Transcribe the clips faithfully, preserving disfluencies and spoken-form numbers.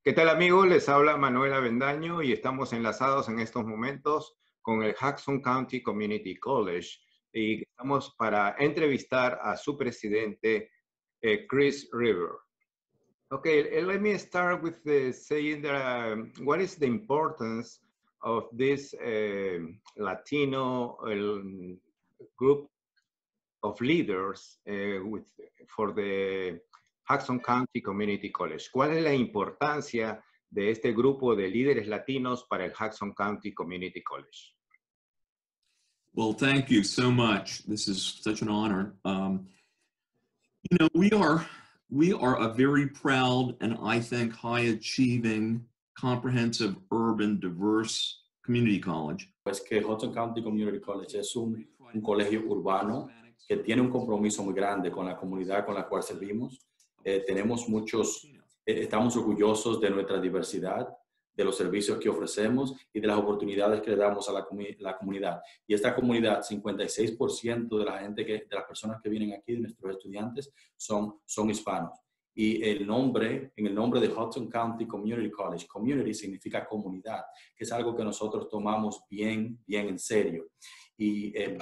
¿Qué tal amigos? Les habla Manuel Avendaño y estamos enlazados en estos momentos con el Jackson County Community College y estamos para entrevistar a su presidente, eh, Chris River. Okay, let me start with the saying that um, what is the importance of this uh, Latino uh, group of leaders uh, with, for the Jackson County Community College? ¿Cuál es la importancia de este grupo de líderes latinos para el Jackson County Community College? Well, thank you so much. This is such an honor. Um, you know, we are we are a very proud and I think high-achieving, comprehensive, urban, diverse community college. Pues que Hudson County Community College es un, un colegio urbano que tiene un compromiso muy grande con la comunidad con la cual servimos. Eh, tenemos muchos, eh, estamos orgullosos de nuestra diversidad, de los servicios que ofrecemos y de las oportunidades que le damos a la, comu la comunidad. Y esta comunidad, cincuenta y seis por ciento de la gente que, de las personas que vienen aquí, de nuestros estudiantes, son, son hispanos. Y el nombre, en el nombre de Hudson County Community College, community significa comunidad, que es algo que nosotros tomamos bien, bien en serio. Y eh,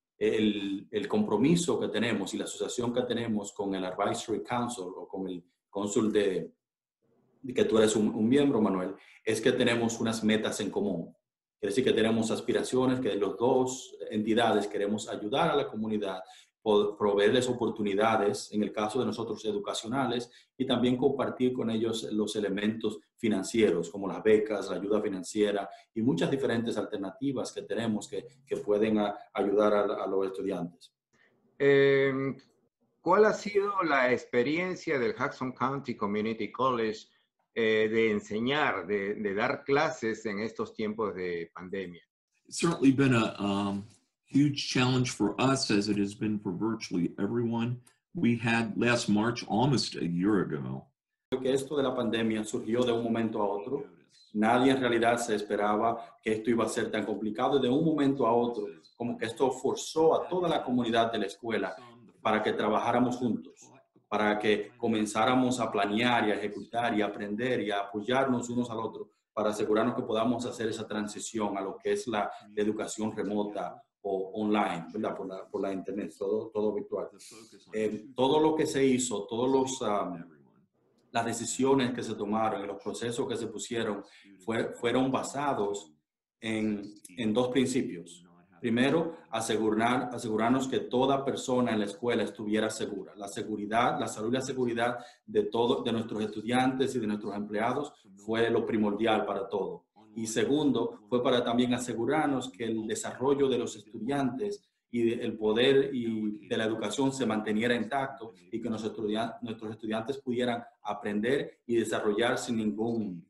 el, el compromiso que tenemos y la asociación que tenemos con el Advisory Council o con el cónsul de, de que tú eres un, un miembro, Manuel, es que tenemos unas metas en común. Quiere decir que tenemos aspiraciones, que los dos entidades queremos ayudar a la comunidad, proveerles oportunidades, en el caso de nosotros educacionales, y también compartir con ellos los elementos financieros, como las becas, la ayuda financiera y muchas diferentes alternativas que tenemos que, que pueden a, ayudar a, a los estudiantes. Eh, ¿Cuál ha sido la experiencia del Jackson County Community College eh, de enseñar, de, de dar clases en estos tiempos de pandemia? It's certainly been a um... huge challenge for us, as it has been for virtually everyone. We had last March, almost a year ago. Que esto de la pandemia surgió de un momento a otro. Nadie en realidad se esperaba que esto iba a ser tan complicado. De un momento a otro, como que esto forzó a toda la comunidad de la escuela para que trabajáramos juntos, para que comenzáramos a planear y a ejecutar y a aprender y a apoyarnos unos al otro para asegurarnos que podamos hacer esa transición a lo que es la, la educación remota o online, ¿verdad? Por la, por la internet, todo, todo virtual. Eh, todo lo que se hizo, todos los, um, las decisiones que se tomaron y los procesos que se pusieron fue, fueron basados en, en dos principios. Primero, asegurar, asegurarnos que toda persona en la escuela estuviera segura. La seguridad, la salud y la seguridad de, todo, de nuestros estudiantes y de nuestros empleados fue lo primordial para todo. Y segundo, fue para también asegurarnos que el desarrollo de los estudiantes y el poder y de la educación se manteniera intacto y que nuestros estudiantes, nuestros estudiantes pudieran aprender y desarrollar sin, ningún,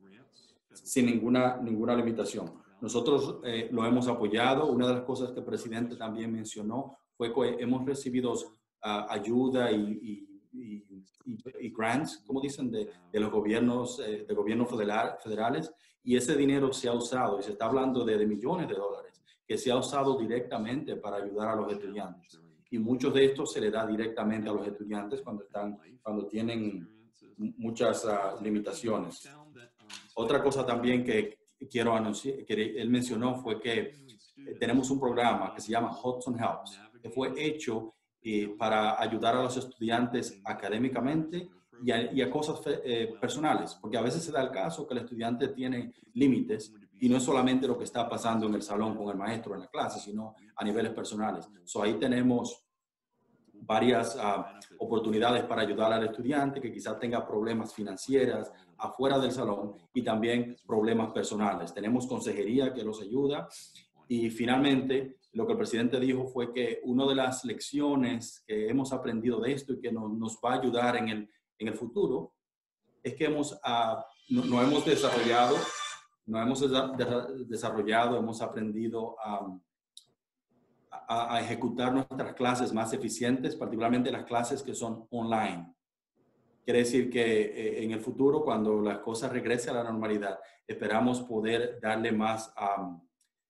sin ninguna, ninguna limitación. Nosotros eh, lo hemos apoyado. Una de las cosas que el presidente también mencionó fue que hemos recibido uh, ayuda y, y, y, y, y grants, como dicen, de, de los gobiernos, eh, de gobiernos federal, federales. Y ese dinero se ha usado, y se está hablando de, de millones de dólares, que se ha usado directamente para ayudar a los estudiantes. Y muchos de estos se le da directamente a los estudiantes cuando, están, cuando tienen muchas uh, limitaciones. Otra cosa también que quiero anunciar, que él mencionó, fue que eh, tenemos un programa que se llama Hudson Helps, que fue hecho eh, para ayudar a los estudiantes académicamente y a, y a cosas eh, personales, porque a veces se da el caso que el estudiante tiene límites y no es solamente lo que está pasando en el salón con el maestro en la clase, sino a niveles personales. So, ahí tenemos varias uh, oportunidades para ayudar al estudiante que quizás tenga problemas financieros afuera del salón y también problemas personales. Tenemos consejería que los ayuda. Y finalmente, lo que el presidente dijo fue que una de las lecciones que hemos aprendido de esto y que nos, nos va a ayudar en el, en el futuro es que hemos, uh, no, no hemos desarrollado, no hemos desarrollado, hemos aprendido um, a, a ejecutar nuestras clases más eficientes, particularmente las clases que son online. Quiere decir que eh, en el futuro, cuando las cosas regresen a la normalidad, esperamos poder darle más, um,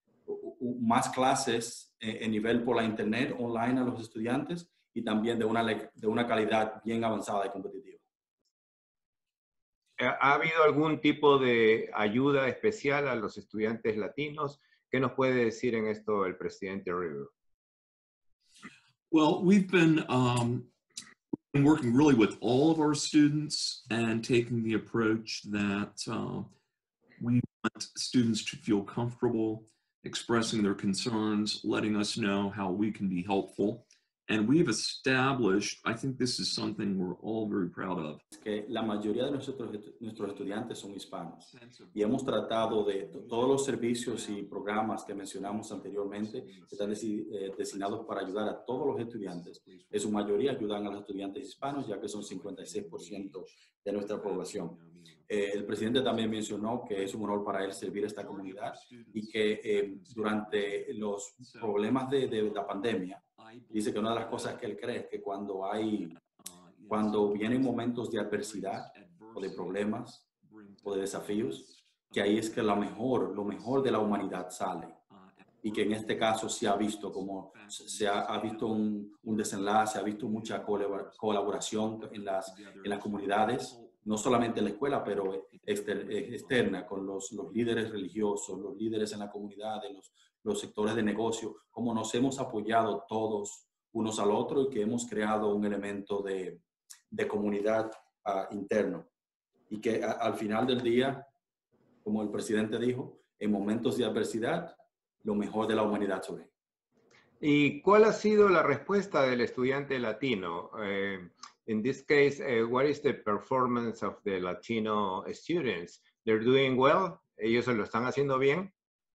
más clases en nivel por la internet, online a los estudiantes y también de una, de una calidad bien avanzada y competitiva. ¿Ha habido algún tipo de ayuda especial a los estudiantes latinos? ¿Qué nos puede decir en esto el presidente Rivera? Well, we've been, um, been working really with all of our students and taking the approach that uh, we want students to feel comfortable expressing their concerns, letting us know how we can be helpful. And we've established, I think this is something we're all very proud of. Que la mayoría de nuestros, nuestros estudiantes son hispanos y hemos tratado de todos los servicios y programas que mencionamos anteriormente que están desi, eh, designados para ayudar a todos los estudiantes. En su mayoría ayudan a los estudiantes hispanos, ya que son cincuenta y seis por ciento de nuestra población. Eh, el presidente también mencionó que es un honor para él servir a esta comunidad y que eh, durante los problemas de, de la pandemia, dice que una de las cosas que él cree es que cuando hay, cuando vienen momentos de adversidad o de problemas o de desafíos, que ahí es que lo mejor, lo mejor de la humanidad sale. Y que en este caso se ha visto como, se ha, ha visto un, un desenlace, ha visto mucha colaboración en las, en las comunidades, no solamente en la escuela, pero exter, externa, con los, los líderes religiosos, los líderes en la comunidad, los, los sectores de negocio, como nos hemos apoyado todos unos al otro y que hemos creado un elemento de, de comunidad uh, interno. Y que a, al final del día, como el presidente dijo, en momentos de adversidad, lo mejor de la humanidad surge. ¿Y cuál ha sido la respuesta del estudiante latino? Uh, in this case, uh, what is the performance of the Latino students? They're doing well? ¿Ellos lo están haciendo bien?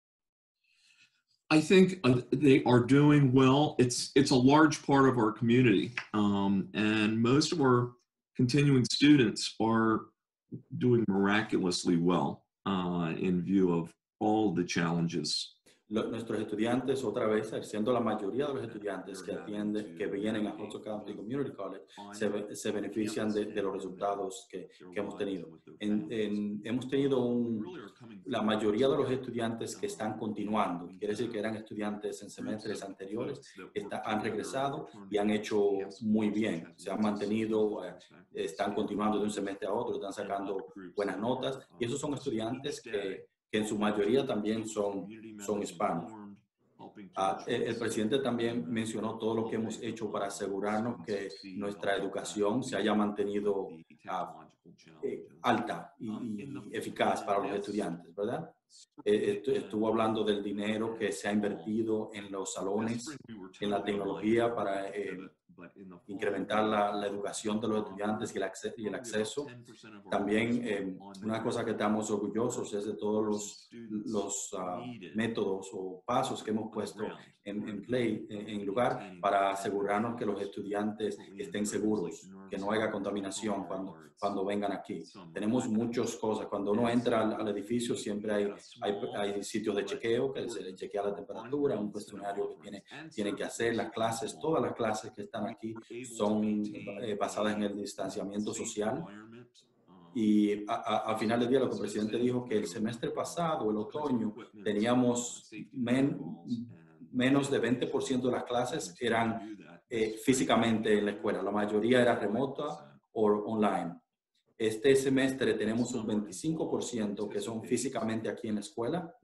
I think uh, they are doing well. It's it's a large part of our community, um, and most of our continuing students are doing miraculously well uh, in view of all the challenges. Los, nuestros estudiantes, otra vez, siendo la mayoría de los estudiantes que atienden, que vienen a Hudson County Community College, se, se benefician de, de los resultados que, que hemos tenido. En, en, hemos tenido un, la mayoría de los estudiantes que están continuando, quiere decir que eran estudiantes en semestres anteriores, está, han regresado y han hecho muy bien. Se han mantenido, eh, están continuando de un semestre a otro, están sacando buenas notas. Y esos son estudiantes que que en su mayoría también son, son hispanos. Uh, el, el presidente también mencionó todo lo que hemos hecho para asegurarnos que nuestra educación se haya mantenido uh, eh, alta y, y eficaz para los estudiantes, ¿verdad? Eh, estuvo hablando del dinero que se ha invertido en los salones, en la tecnología para eh, incrementar la, la educación de los estudiantes y el, acceso, y el acceso. También eh, una cosa que estamos orgullosos es de todos los, los uh, métodos o pasos que hemos puesto en, en play, en, en lugar, para asegurarnos que los estudiantes estén seguros, que no haya contaminación cuando, cuando vengan aquí. Tenemos muchas cosas. Cuando uno entra al, al edificio siempre hay, hay, hay sitios de chequeo, que se le chequea la temperatura, un cuestionario que tiene, tiene que hacer, las clases, todas las clases que están aquí son eh, basadas en el distanciamiento social. Y al final del día lo que el presidente dijo que el semestre pasado, el otoño, teníamos men, menos de veinte por ciento de las clases eran eh, físicamente en la escuela. La mayoría era remota o online. Este semestre tenemos un veinticinco por ciento que son físicamente aquí en la escuela.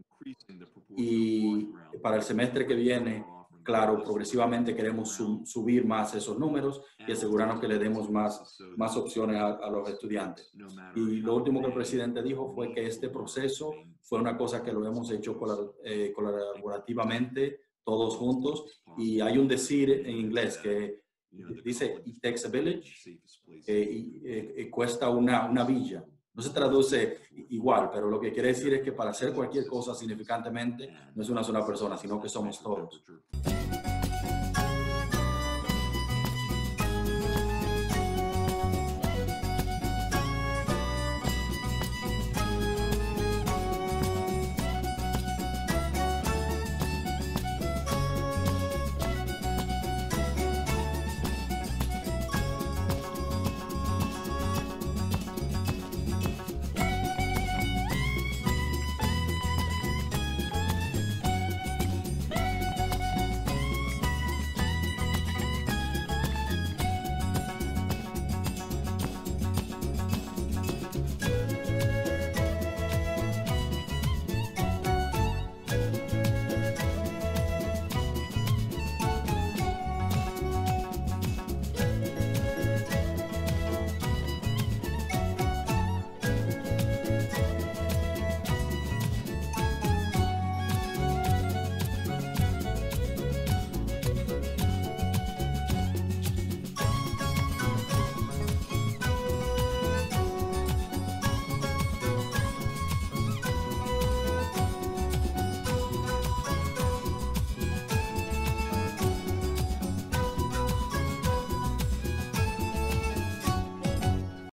Y para el semestre que viene, claro, progresivamente queremos sub, subir más esos números y asegurarnos que le demos más, más opciones a, a los estudiantes. Y lo último que el presidente dijo fue que este proceso fue una cosa que lo hemos hecho colabor, eh, colaborativamente, todos juntos. Y hay un decir en inglés que dice, it takes a village, eh, y, eh, cuesta una, una villa. No se traduce igual, pero lo que quiere decir es que para hacer cualquier cosa significantemente no es una sola persona, sino que somos todos.